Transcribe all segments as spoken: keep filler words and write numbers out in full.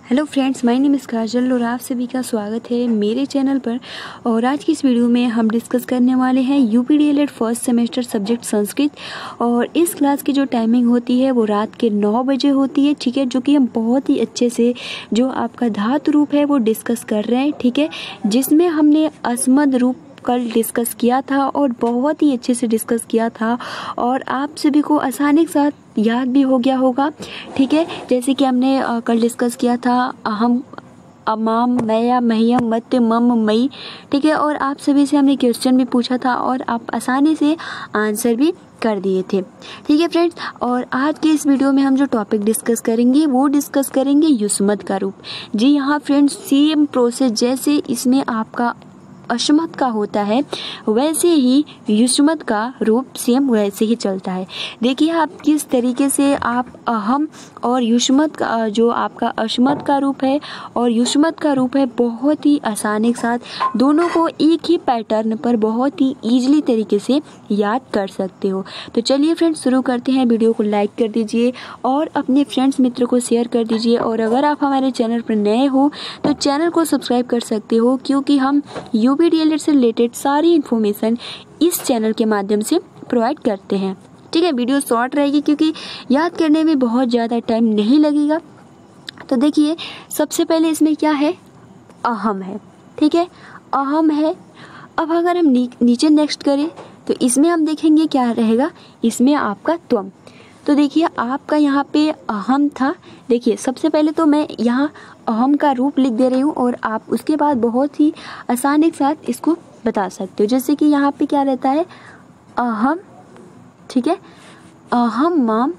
Hello friends, my name is Kajal और आप सभी का स्वागत है मेरे चैनल पर। और आज की इस वीडियो में हम डिस्कस करने वाले हैं UP DElEd first semester subject Sanskrit. और इस क्लास की जो टाइमिंग होती है वो रात के नौ बजे होती है, ठीक है। जो कि हम बहुत ही अच्छे से जो आपका धातु रूप है वो डिस्कस कर रहे हैं, ठीक है। जिसमें हमने अस्मद रूप कल डिस्कस किया था और बहुत ही अच्छे से डिस्कस किया था और आप सभी को आसानी के साथ याद भी हो गया होगा, ठीक है। जैसे कि हमने कल डिस्कस किया था अहम, अमाम, मैया, महियम, मत, मम, मई, ठीक है। और आप सभी से हमने क्वेश्चन भी पूछा था और आप आसानी से आंसर भी कर दिए थे, ठीक है फ्रेंड्स। और आज के इस वीडियो में हम जो टॉपिक डिस्कस करेंगे वो डिस्कस करेंगे युष्मत का रूप। जी हाँ फ्रेंड्स, सेम प्रोसेस जैसे इसमें आपका अश्मत का होता है वैसे ही युष्मत का रूप सेम वैसे ही चलता है। देखिए आप किस तरीके से आप अहम और युष्मत का जो आपका अश्मत का रूप है और युष्मत का रूप है बहुत ही आसानी के साथ दोनों को एक ही पैटर्न पर बहुत ही ईजिली तरीके से याद कर सकते हो। तो चलिए फ्रेंड्स शुरू करते हैं। वीडियो को लाइक कर दीजिए और अपने फ्रेंड्स मित्रों को शेयर कर दीजिए। और अगर आप हमारे चैनल पर नए हो तो चैनल को सब्सक्राइब कर सकते हो, क्योंकि हम यूपी डीएलएड से रिलेटेड सारी इन्फॉर्मेशन इस चैनल के माध्यम से प्रोवाइड करते हैं, ठीक है। वीडियो शॉर्ट रहेगी क्योंकि याद करने में बहुत ज़्यादा टाइम नहीं लगेगा। तो देखिए सबसे पहले इसमें क्या है, अहम है, ठीक है, अहम है। अब अगर हम नी, नीचे नेक्स्ट करें तो इसमें हम देखेंगे क्या रहेगा, इसमें आपका त्वम। तो देखिए आपका यहाँ पे अहम था। देखिए सबसे पहले तो मैं यहाँ अहम का रूप लिख दे रही हूँ और आप उसके बाद बहुत ही आसानी के साथ इसको बता सकते हो। जैसे कि यहाँ पे क्या रहता है, अहम, ठीक है, अहम माम,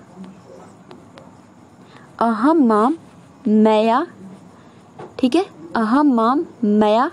अहम माम मैया, ठीक है, अहम माम मैया,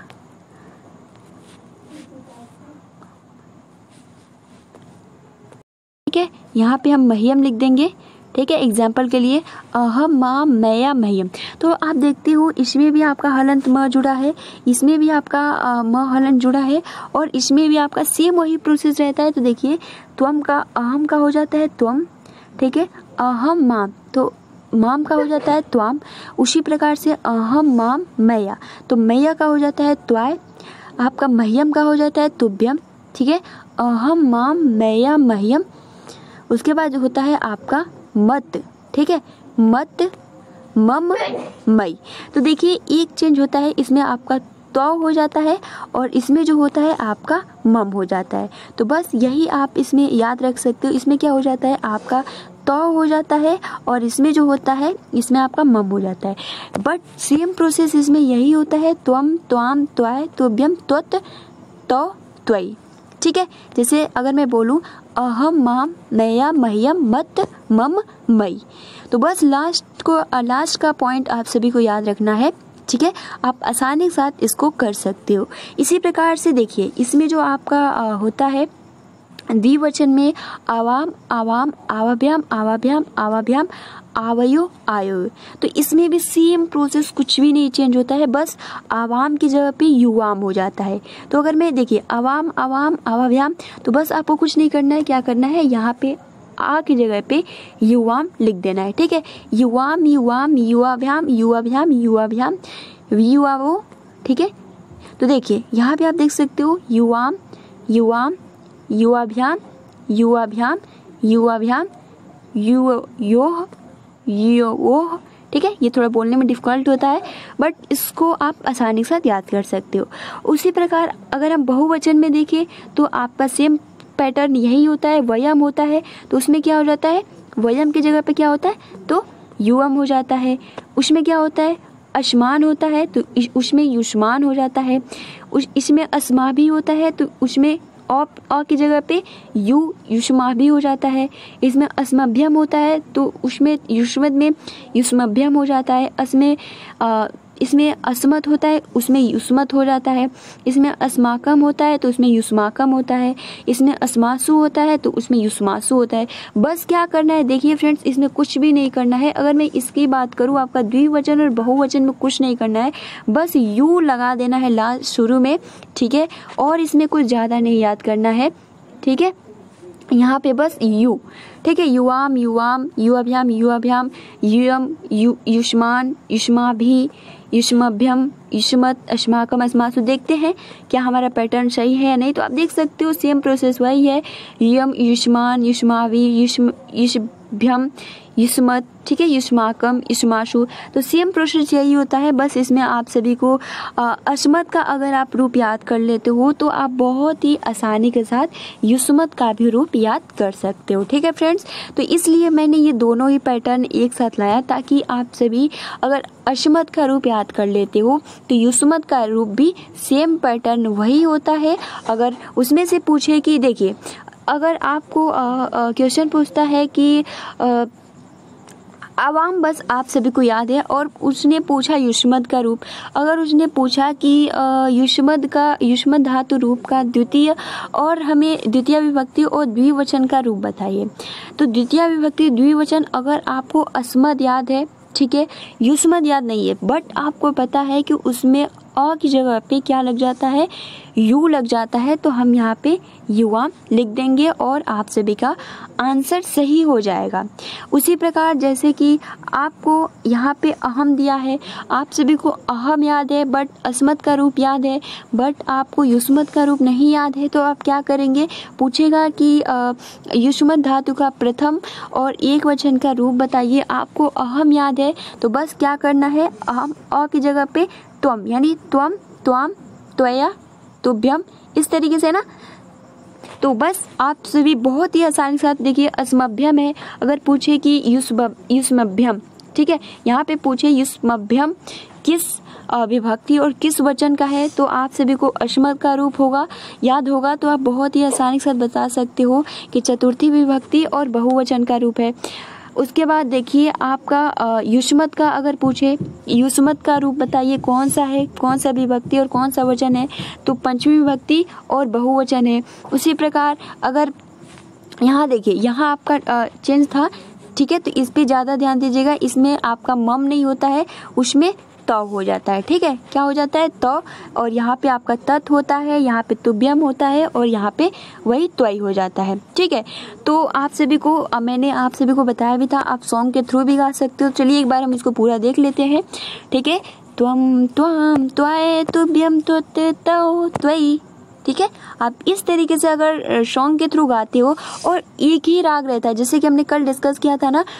ठीक है। यहाँ पे हम महियम लिख देंगे, ठीक है, एग्जाम्पल के लिए अहम माम मैया महियम। तो आप देखते हो इसमें भी आपका हलंत म जुड़ा है, इसमें भी आपका म हलंत जुड़ा है और इसमें भी आपका सेम वही प्रोसेस रहता है। तो देखिए त्वम का अहम का हो जाता है त्वम, ठीक है, अहम माम तो माम का हो जाता है त्वाम। उसी प्रकार से अहम माम मैया तो मैया का हो जाता है त्वाय। आपका महियम का हो जाता है तुभ्यम, ठीक है, अहम माम मैया महियम। उसके बाद होता है आपका मत, ठीक है, मत मम मई। तो देखिए एक चेंज होता है, इसमें आपका तो हो जाता है और इसमें जो होता है आपका मम हो जाता है। तो बस यही आप इसमें याद रख सकते हो। इसमें क्या हो जाता है, आपका तो हो जाता है और इसमें जो होता है इसमें आपका मम हो जाता है। बट सेम प्रोसेस इसमें यही होता है, त्वम, त्वाम, त्वाय, तुभ्यम, त्वत, तो, त्वयि, ठीक है। जैसे अगर मैं बोलूं अहम माम मैया महियम मत मम मई, तो बस लास्ट को लास्ट का पॉइंट आप सभी को याद रखना है, ठीक है। आप आसानी के साथ इसको कर सकते हो। इसी प्रकार से देखिए इसमें जो आपका आ, होता है द्विवचन में आवाम, आवाम, आवाभ्याम, आवाभ्याम, आवाभ्याम, आवयो, आयो। तो इसमें भी सेम प्रोसेस, कुछ भी नहीं चेंज होता है, बस आवाम की जगह पे युवाम हो जाता है। तो अगर मैं देखिए आवाम, आवाम, आवाभ्याम, तो बस आपको कुछ नहीं करना है, क्या करना है, यहाँ पे आ की जगह पे युवाम लिख देना है, ठीक है। युवाम, युवाम, युवाभ्याम, युवाभ्याम, युवाभ्याम, युवावो, ठीक है। तो देखिए यहाँ पे आप देख सकते हो युवाम, युवाम, युवाभ्याम, युवाभ्याम, युवाभ्याम, युव योह, योह, ठीक है। ये थोड़ा बोलने में डिफिकल्ट होता है बट इसको आप आसानी के साथ याद कर सकते हो। उसी प्रकार अगर हम बहुवचन में देखें तो आपका सेम पैटर्न यही होता है, वयम होता है। तो उसमें क्या हो जाता है, वयम की जगह पे क्या होता है, तो युवम हो जाता है। उसमें क्या होता है, अश्मान होता है तो उसमें युष्मान हो जाता है। उस इसमें अस्मा भी होता है तो उसमें अ अ की जगह पे यु युष्मा भी हो जाता है। इसमें अस्मभ्यम होता है तो उसमें युष्मद में युष्मभ्यम हो जाता है। इसमें आ, इसमें अस्मत होता है उसमें युष्मत हो जाता है। इसमें अस्माकम होता है तो उसमें युष्माकम होता है। इसमें अस्मासु होता है तो उसमें युष्मासु होता है। बस क्या करना है, देखिए फ्रेंड्स इसमें कुछ भी नहीं करना है। अगर मैं इसकी बात करूँ आपका द्विवचन और बहुवचन में कुछ नहीं करना है, बस यू लगा देना है लास्ट शुरू में, ठीक है। और इसमें कुछ ज़्यादा नहीं याद करना है, ठीक है। यहाँ पे बस यू, ठीक है, युवाम युवाम युवाभ्याम युवाभ्याम युयम यु युष्मान युष्माभि युष्मभ्यम युष्मत अस्माकम अस्मासु। देखते हैं क्या हमारा पैटर्न सही है या नहीं। तो आप देख सकते हो सेम प्रोसेस वही है, युयम युष्मान युष्माभि युष्म युष्भ्यम युष्मत, ठीक है, युष्माकम युष्माशु। तो सेम प्रोसेस यही होता है, बस इसमें आप सभी को अस्मत का अगर आप रूप याद कर लेते हो तो आप बहुत ही आसानी के साथ युष्मत का भी रूप याद कर सकते हो, ठीक है फ्रेंड्स। तो इसलिए मैंने ये दोनों ही पैटर्न एक साथ लाया ताकि आप सभी अगर अस्मत का रूप याद कर लेते हो तो युष्मत का रूप भी सेम पैटर्न वही होता है। अगर उसमें से पूछे कि देखिए अगर आपको क्वेश्चन पूछता है कि आ, आवाम, बस आप सभी को याद है, और उसने पूछा युष्मत का रूप, अगर उसने पूछा कि युष्मत का युष्मत धातु रूप का द्वितीय और हमें द्वितीय विभक्ति और द्विवचन का रूप बताइए, तो द्वितीय विभक्ति द्विवचन अगर आपको अस्मद याद है, ठीक है, युष्मत याद नहीं है, बट आपको पता है कि उसमें अ की जगह पे क्या लग जाता है, यू लग जाता है, तो हम यहाँ पे युवा लिख देंगे और आप सभी का आंसर सही हो जाएगा। उसी प्रकार जैसे कि आपको यहाँ पे अहम दिया है, आप सभी को अहम याद है बट अस्मत का रूप याद है, बट आपको युष्मत का रूप नहीं याद है, तो आप क्या करेंगे, पूछेगा कि युष्मत धातु का प्रथम और एक वचन का रूप बताइए, आपको अहम याद है तो बस क्या करना है, अहम अ की जगह पे त्वम, यानी त्वम त्वाम त्वया तुभ्यम, इस तरीके से ना। तो बस आप सभी बहुत ही आसानी के साथ देखिए, अस्मभ्यम है, अगर पूछे कि युष्म युष्मभ्यम, ठीक है, यहाँ पे पूछे युष्मभ्यम किस विभक्ति और किस वचन का है, तो आप सभी को अस्मत का रूप होगा याद होगा, तो आप बहुत ही आसानी के साथ बता सकते हो कि चतुर्थी विभक्ति और बहुवचन का रूप है। उसके बाद देखिए आपका युष्मत का अगर पूछे, युष्मत का रूप बताइए कौन सा है, कौन सा विभक्ति और कौन सा वचन है, तो पंचमी विभक्ति और बहुवचन है। उसी प्रकार अगर यहाँ देखिए, यहाँ आपका चेंज था, ठीक है, तो इस पे ज़्यादा ध्यान दीजिएगा, इसमें आपका मम नहीं होता है, उसमें त हो जाता है, ठीक है, क्या हो जाता है, त, और यहाँ पे आपका तत् होता है, यहाँ पे तुभ्यम होता है और यहाँ पे वही त्वई हो जाता है, ठीक है। तो आप सभी को मैंने आप सभी को बताया भी था, आप सॉन्ग के थ्रू भी गा सकते हो। चलिए एक बार हम इसको पूरा देख लेते हैं, ठीक है। त्वम त्वाम त्वय तुभ्यम त्वत् तौ त्वयि, ठीक है। आप इस तरीके से अगर सॉन्ग के थ्रू गाते हो और एक ही राग रहता है, जैसे कि हमने कल डिस्कस किया था ना,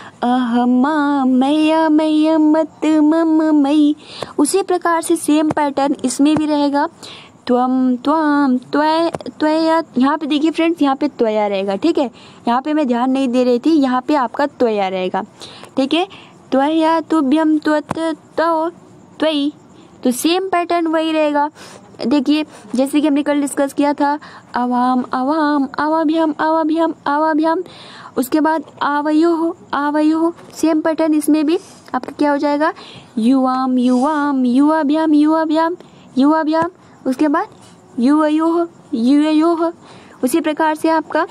अहमा मैया मैया मत मम मई, उसी प्रकार से सेम पैटर्न इसमें भी रहेगा, त्वम त्वाम त्वय त्वया। यहाँ पे देखिए फ्रेंड्स, यहाँ पे त्वया रहेगा, ठीक है, यहाँ पे मैं ध्यान नहीं दे रही थी, यहाँ पे आपका त्वया रहेगा, ठीक है, त्वया तुभ्यम त्वत् तौ त्वयि, तो सेम पैटर्न वही रहेगा। देखिए जैसे कि हमने कल डिस्कस किया था, अवाम अवाम अवाभ्यम अवाभ्यम अवाभ्यम, उसके बाद आवयो आवयो, सेम पैटर्न इसमें भी आपका क्या हो जाएगा, युवाम युवाम युवाभ्याम युवाभ्याम युवाभ्याम, उसके बाद युवयो युवयो। उसी प्रकार से आपका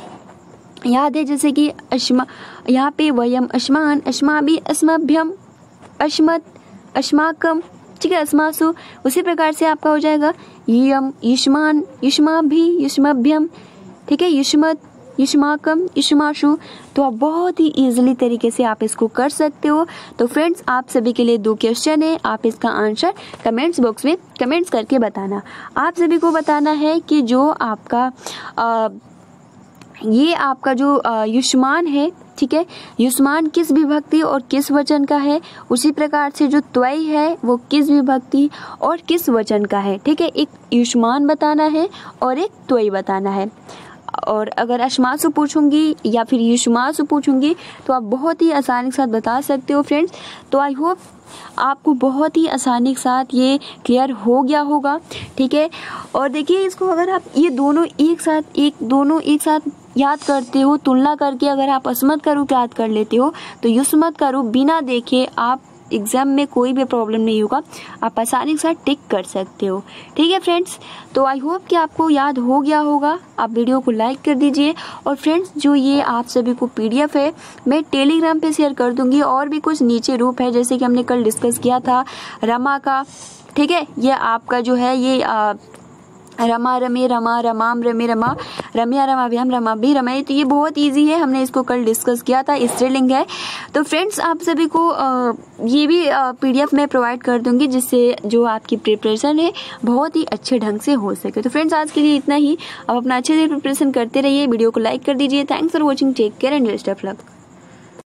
याद है जैसे कि अश्मा, यहाँ पे वयम अश्मान अश्माभि अस्मभ्यम अस्मत् अस्माकम, ठीक है, अस्मासु। उसी प्रकार से आपका हो जाएगा यम युष्मान युष्माभि युष्मभ्यम, ठीक है, युष्मत युष्माकम युष्माशु। तो आप बहुत ही इजीली तरीके से आप इसको कर सकते हो। तो फ्रेंड्स आप सभी के लिए दो क्वेश्चन है, आप इसका आंसर कमेंट्स बॉक्स में कमेंट्स करके बताना। आप सभी को बताना है कि जो आपका आ, ये आपका जो युष्मान है, ठीक है, युष्मान किस विभक्ति और किस वचन का है, उसी प्रकार से जो त्वयि है वो किस विभक्ति और किस वचन का है, ठीक है, एक युष्मान बताना है और एक त्वयि बताना है। और अगर अश्मासु पूछूंगी या फिर युष्मासु पूछूंगी तो आप बहुत ही आसानी के साथ बता सकते हो फ्रेंड्स। तो आई होप आपको बहुत ही आसानी के साथ ये क्लियर हो गया होगा, ठीक है। और देखिए इसको अगर आप ये दोनों एक साथ एक दोनों एक साथ याद करते हो, तुलना करके अगर आप अस्मत का रूप याद कर लेते हो तो युष्मत का रूप बिना देखे आप एग्जाम में कोई भी प्रॉब्लम नहीं होगा, आप आसानी के साथ टिक कर सकते हो, ठीक है फ्रेंड्स। तो आई होप कि आपको याद हो गया होगा। आप वीडियो को लाइक कर दीजिए। और फ्रेंड्स जो ये आप सभी को पीडीएफ है मैं टेलीग्राम पे शेयर कर दूंगी, और भी कुछ नीचे रूप है जैसे कि हमने कल डिस्कस किया था रमा का, ठीक है, ये आपका जो है ये आ, रमा रमे रमा रमाम रमे रमा रम्या रमाभ्याम रमा भी रमाई। तो ये बहुत इजी है, हमने इसको कल डिस्कस किया था, स्त्रीलिंग है। तो फ्रेंड्स आप सभी को आ, ये भी पीडीएफ में प्रोवाइड कर दूंगी जिससे जो आपकी प्रिपरेशन है बहुत ही अच्छे ढंग से हो सके। तो फ्रेंड्स आज के लिए इतना ही। अब अपना अच्छे से प्रिपरेशन करते रहिए, वीडियो को लाइक कर दीजिए। Thanks for watching, take care and best of luck.